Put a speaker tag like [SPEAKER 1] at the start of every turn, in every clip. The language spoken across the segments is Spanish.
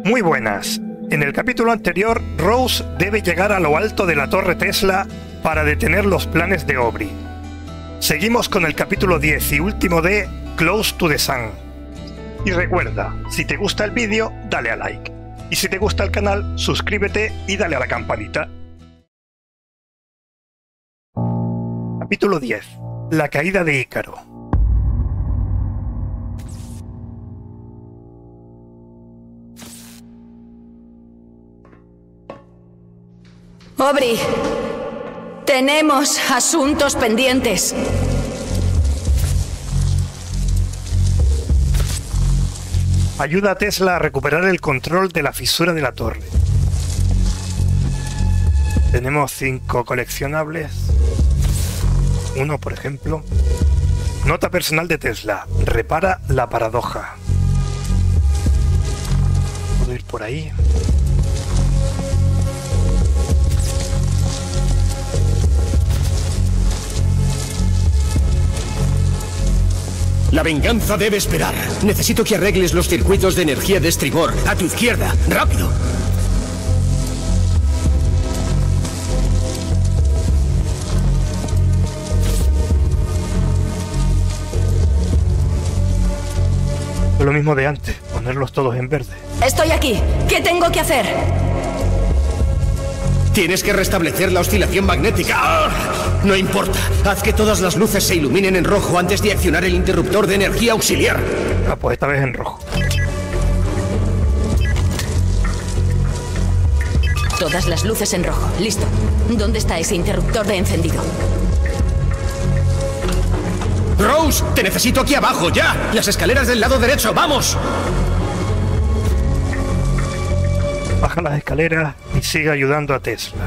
[SPEAKER 1] Muy buenas. En el capítulo anterior, Rose debe llegar a lo alto de la torre Tesla para detener los planes de Aubrey. Seguimos con el capítulo 10 y último de Close to the Sun. Y recuerda, si te gusta el vídeo, dale a like. Y si te gusta el canal, suscríbete y dale a la campanita. Capítulo 10. La caída de Ícaro.
[SPEAKER 2] Aubrey, tenemos asuntos pendientes.
[SPEAKER 1] Ayuda a Tesla a recuperar el control de la fisura de la torre. Tenemos 5 coleccionables. Uno, por ejemplo. Nota personal de Tesla. Repara la paradoja. Puedo ir por ahí.
[SPEAKER 3] La venganza debe esperar. Necesito que arregles los circuitos de energía de estribor. A tu izquierda. ¡Rápido!
[SPEAKER 1] Es lo mismo de antes. Ponerlos todos en verde.
[SPEAKER 2] Estoy aquí. ¿Qué tengo que hacer?
[SPEAKER 3] Tienes que restablecer la oscilación magnética. ¡Ah! No importa. Haz que todas las luces se iluminen en rojo antes de accionar el interruptor de energía auxiliar.
[SPEAKER 1] Ah, pues esta vez en rojo.
[SPEAKER 2] Todas las luces en rojo. Listo. ¿Dónde está ese interruptor de encendido?
[SPEAKER 3] Rose, te necesito aquí abajo, ya. Las escaleras del lado derecho, ¡vamos!
[SPEAKER 1] Baja las escaleras y sigue ayudando a Tesla.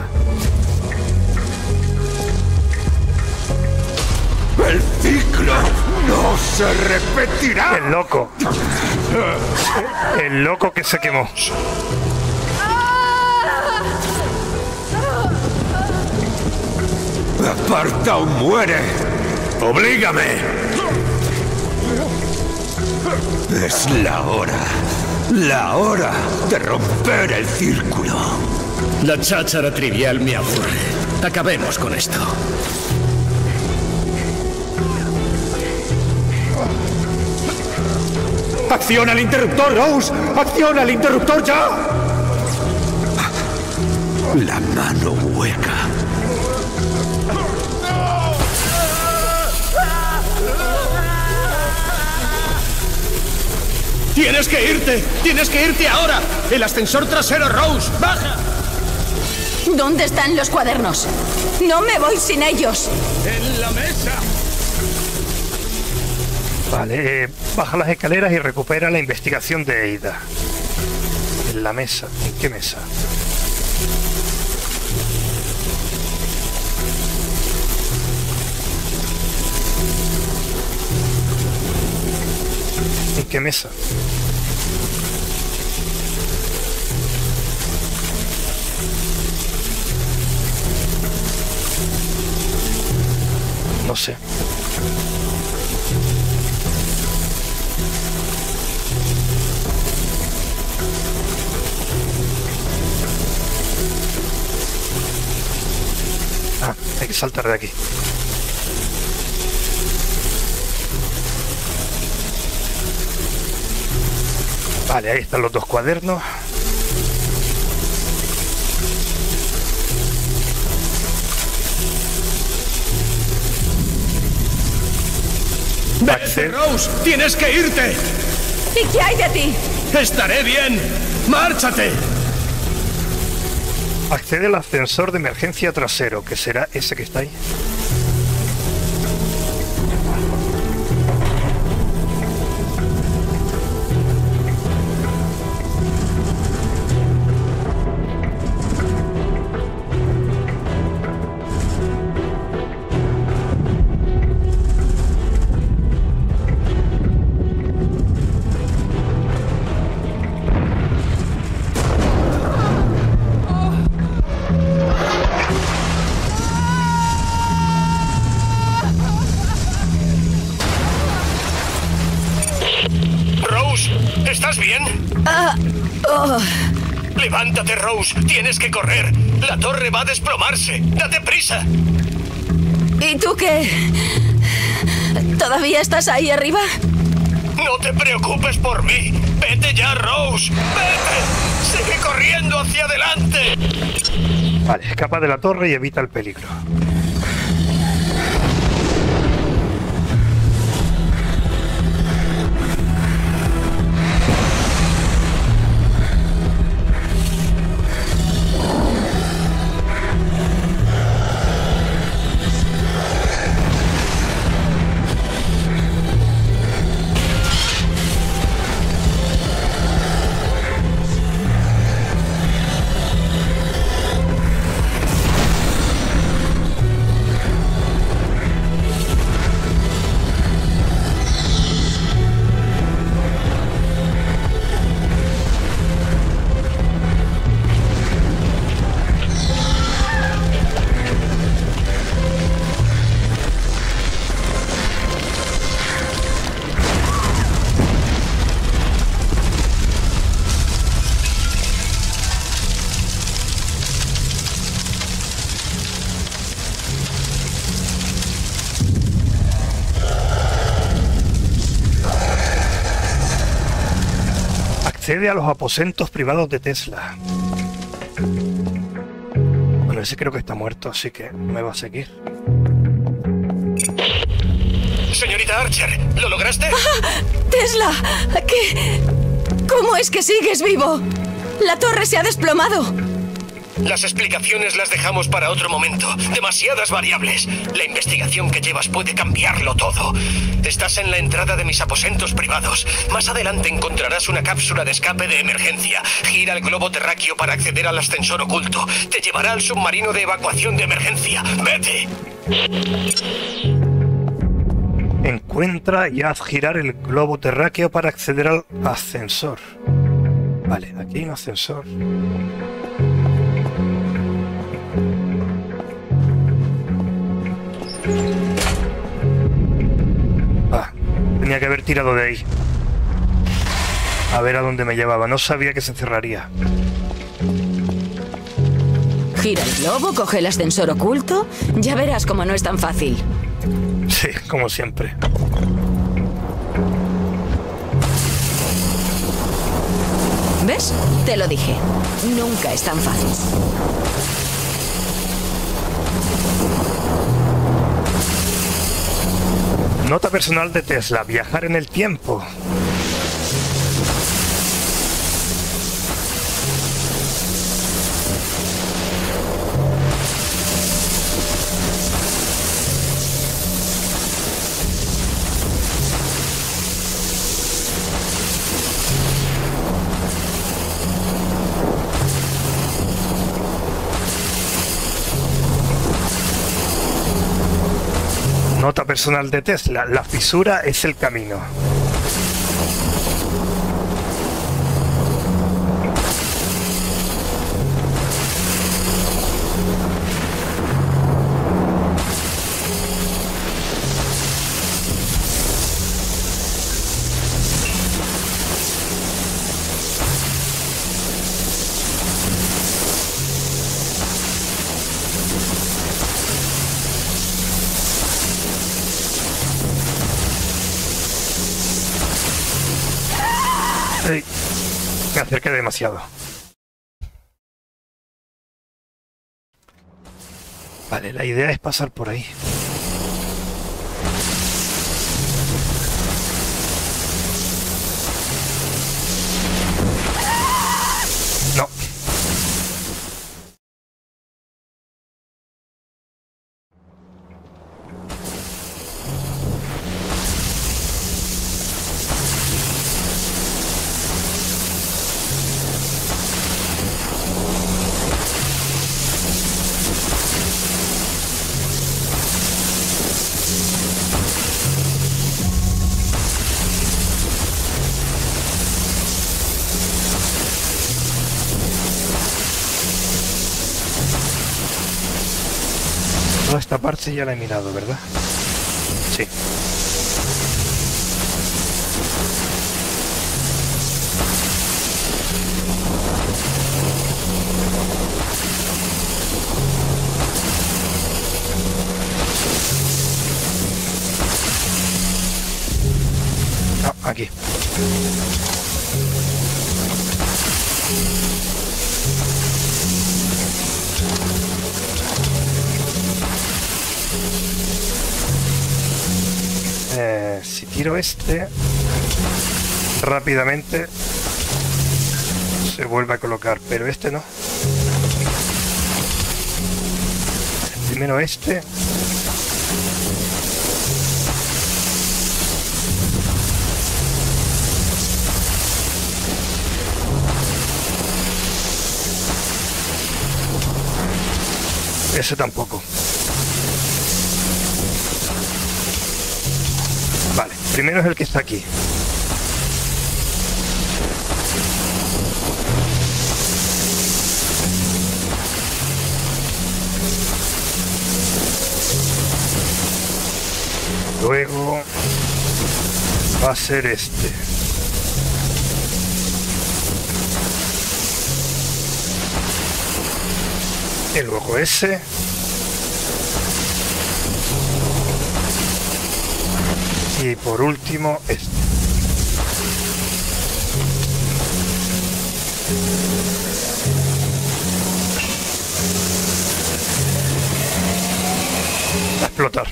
[SPEAKER 4] ¡El ciclo no se repetirá!
[SPEAKER 1] El loco. El loco que se quemó.
[SPEAKER 4] ¡Aparta o muere! ¡Oblígame! Es la hora de romper el círculo.
[SPEAKER 3] La cháchara trivial me aburre. Acabemos con esto. ¡Acciona el interruptor, Rose! ¡Acciona el interruptor ya!
[SPEAKER 4] La mano hueca.
[SPEAKER 3] ¡Tienes que irte! ¡Tienes que irte ahora! ¡El ascensor trasero, Rose! ¡Baja!
[SPEAKER 2] ¿Dónde están los cuadernos? ¡No me voy sin ellos!
[SPEAKER 3] ¡En la mesa!
[SPEAKER 1] Vale, baja las escaleras y recupera la investigación de Ada. En la mesa. ¿En qué mesa? ¿En qué mesa? No sé. Ah, hay que saltar de aquí. Vale, ahí están los 2 cuadernos.
[SPEAKER 3] ¡Vete, Rose! ¡Tienes que irte!
[SPEAKER 2] ¿Y qué hay de ti?
[SPEAKER 3] ¡Estaré bien! ¡Márchate!
[SPEAKER 1] Accede al ascensor de emergencia trasero, que será ese que está ahí.
[SPEAKER 3] Rose, ¿estás bien? Levántate, Rose. Tienes que correr. La torre va a desplomarse. ¡Date prisa!
[SPEAKER 2] ¿Y tú qué? ¿Todavía estás ahí arriba?
[SPEAKER 3] No te preocupes por mí. Vete ya, Rose. Vete. Sigue corriendo hacia adelante.
[SPEAKER 1] Vale, escapa de la torre y evita el peligro. Accede a los aposentos privados de Tesla. Bueno, ese creo que está muerto, así que me va a seguir.
[SPEAKER 3] Señorita Archer, ¿lo lograste?
[SPEAKER 2] ¡Tesla! ¿Qué? ¿Cómo es que sigues vivo? La torre se ha desplomado.
[SPEAKER 3] Las explicaciones las dejamos para otro momento. Demasiadas variables. La investigación que llevas puede cambiarlo todo. Estás en la entrada de mis aposentos privados. Más adelante encontrarás una cápsula de escape de emergencia. Gira el globo terráqueo para acceder al ascensor oculto. Te llevará al submarino de evacuación de emergencia. ¡Vete!
[SPEAKER 1] Encuentra y haz girar el globo terráqueo para acceder al ascensor. Vale, aquí hay un ascensor. Tenía que haber tirado de ahí. A ver a dónde me llevaba. No sabía que se cerraría.
[SPEAKER 2] Gira el globo, coge el ascensor oculto. Ya verás cómo no es tan fácil.
[SPEAKER 1] Sí, como siempre.
[SPEAKER 2] ¿Ves? Te lo dije. Nunca es tan fácil.
[SPEAKER 1] Nota personal de Tesla. Viajar en el tiempo. Nota personal de Tesla. La fisura es el camino. Me acerqué demasiado. Vale, la idea es pasar por ahí. No. Toda esta parte ya la he mirado, ¿verdad? Sí. Aquí. Si tiro este, rápidamente se vuelve a colocar, pero este no. Primero este. Ese tampoco. Vale, primero es el que está aquí. Luego va a ser este. Y luego ese. Y por último este. A explotar.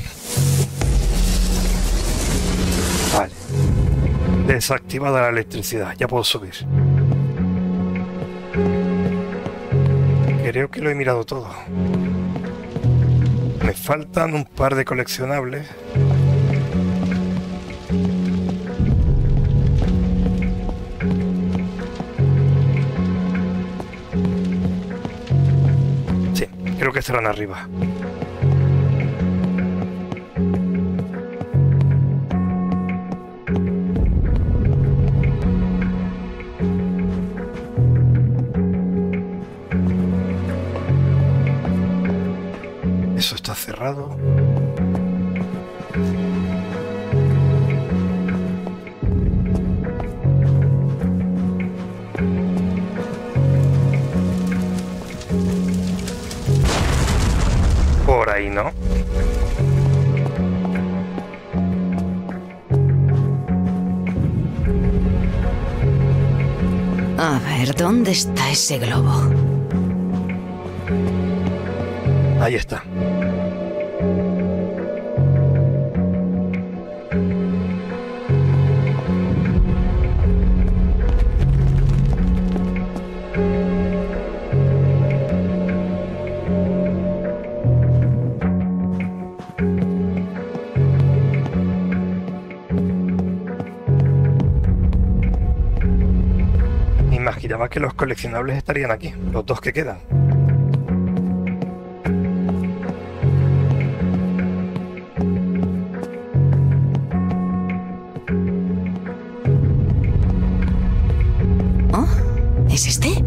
[SPEAKER 1] Vale. Desactivada la electricidad. Ya puedo subir. Creo que lo he mirado todo. Me faltan un par de coleccionables. Sí, creo que estarán arriba. Eso está cerrado. Por ahí no.
[SPEAKER 2] A ver, ¿dónde está ese globo?
[SPEAKER 1] Ahí está. Me imaginaba que los coleccionables estarían aquí, los dos que quedan.
[SPEAKER 2] ¿Es este?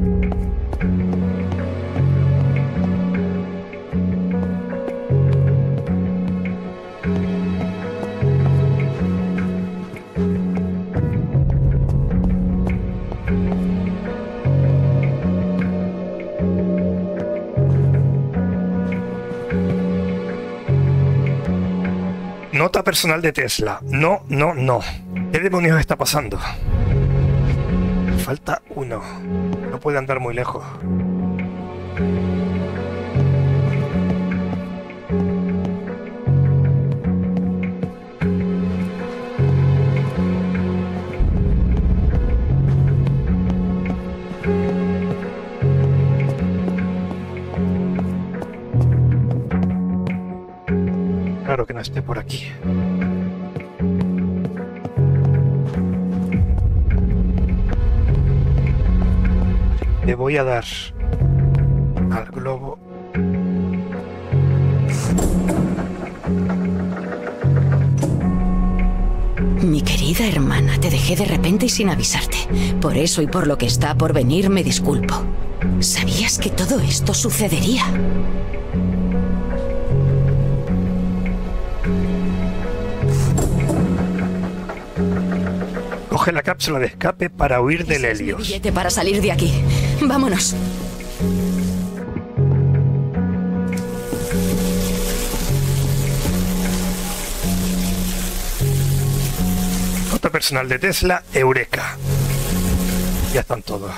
[SPEAKER 1] Nota personal de Tesla. No, no, no. ¿Qué demonios está pasando? Falta uno. No puede andar muy lejos. Claro que no esté por aquí. Le voy a dar al globo.
[SPEAKER 2] Mi querida hermana, te dejé de repente y sin avisarte. Por eso y por lo que está por venir me disculpo. ¿Sabías que todo esto sucedería?
[SPEAKER 1] Coge la cápsula de escape para huir del
[SPEAKER 2] Ese es mi
[SPEAKER 1] Helios.
[SPEAKER 2] billete para salir de aquí. Vámonos.
[SPEAKER 1] Nota Efecto personal de Tesla, Eureka. Ya están todos.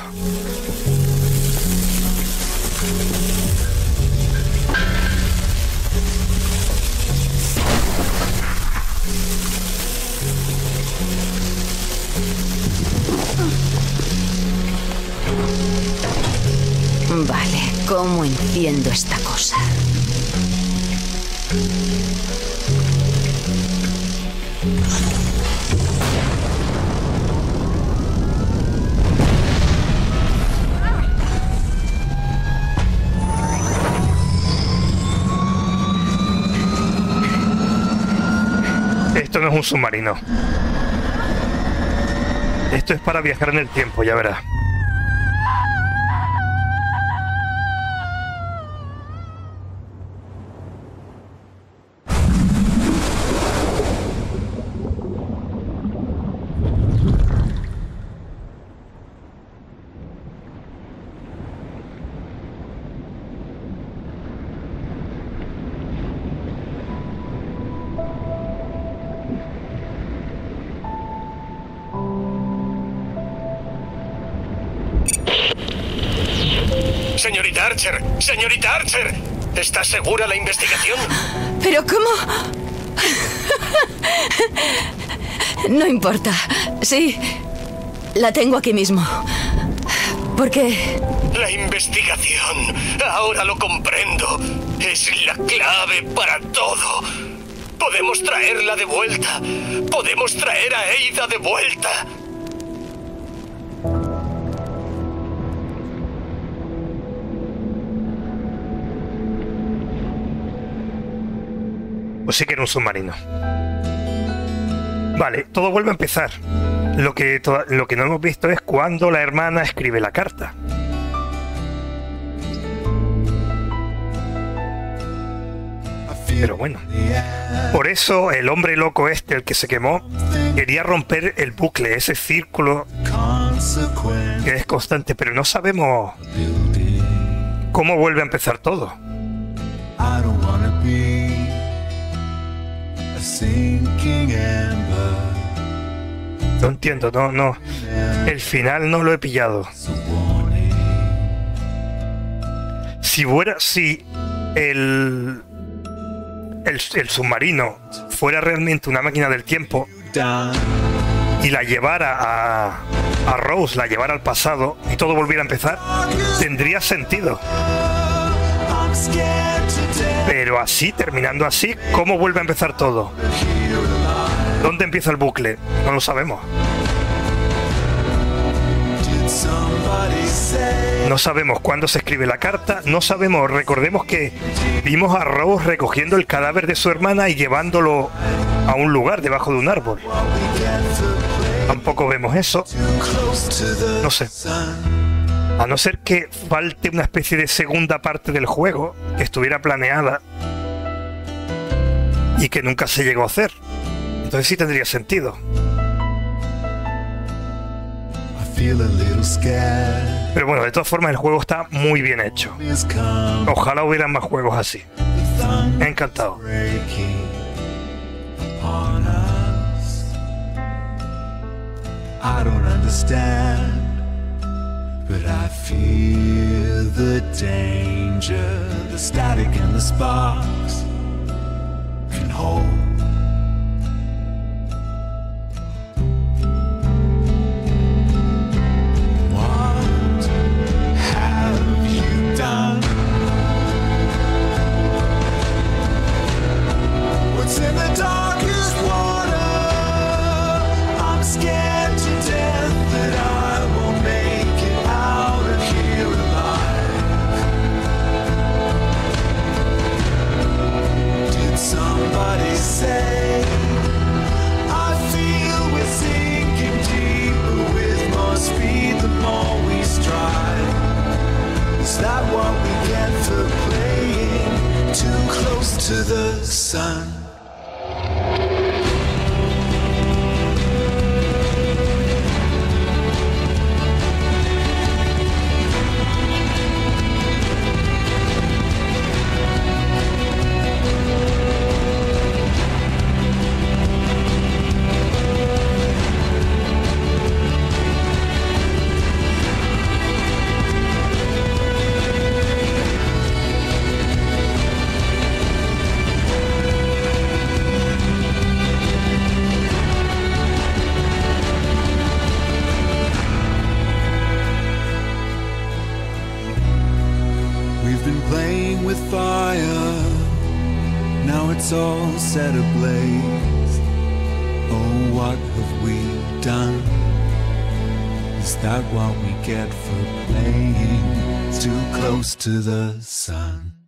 [SPEAKER 2] Vale, ¿cómo enciendo esta cosa?
[SPEAKER 1] Esto no es un submarino. Esto es para viajar en el tiempo, ya verás.
[SPEAKER 3] Señorita Archer, señorita Archer, ¿está segura la investigación?
[SPEAKER 2] ¿Pero cómo? No importa. Sí, la tengo aquí mismo. ¿Por qué?
[SPEAKER 3] La investigación, ahora lo comprendo, es la clave para todo. Podemos traerla de vuelta. Podemos traer a Ada de vuelta.
[SPEAKER 1] Pues sí que era un submarino. Vale, todo vuelve a empezar. Lo que no hemos visto es cuando la hermana escribe la carta. Pero bueno, por eso el hombre loco este, el que se quemó, quería romper el bucle, ese círculo que es constante, pero no sabemos cómo vuelve a empezar todo. No entiendo, no. El final no lo he pillado. Si el submarino fuera realmente una máquina del tiempo y la llevara a Rose, la llevara al pasado y todo volviera a empezar, tendría sentido. Pero así, terminando así, ¿cómo vuelve a empezar todo? ¿Dónde empieza el bucle? No lo sabemos. No sabemos cuándo se escribe la carta, no sabemos, recordemos que vimos a Rose recogiendo el cadáver de su hermana y llevándolo a un lugar debajo de un árbol. Tampoco vemos eso. No sé. A no ser que falte una especie de segunda parte del juego que estuviera planeada y que nunca se llegó a hacer. Entonces sí tendría sentido. Pero bueno, de todas formas el juego está muy bien hecho. Ojalá hubieran más juegos así. Me ha encantado.
[SPEAKER 5] But I feel the danger, the static and the sparks can hold. What have you done? What's in the darkest water? I'm scared to death that I won't make it out of here alive. Did somebody say I feel we're sinking deeper with more speed the more we strive? Is that what we get for playing too close to the sun? playing with fire. Now it's all set ablaze. Oh, what have we done? Is that what we get for playing too close to the sun?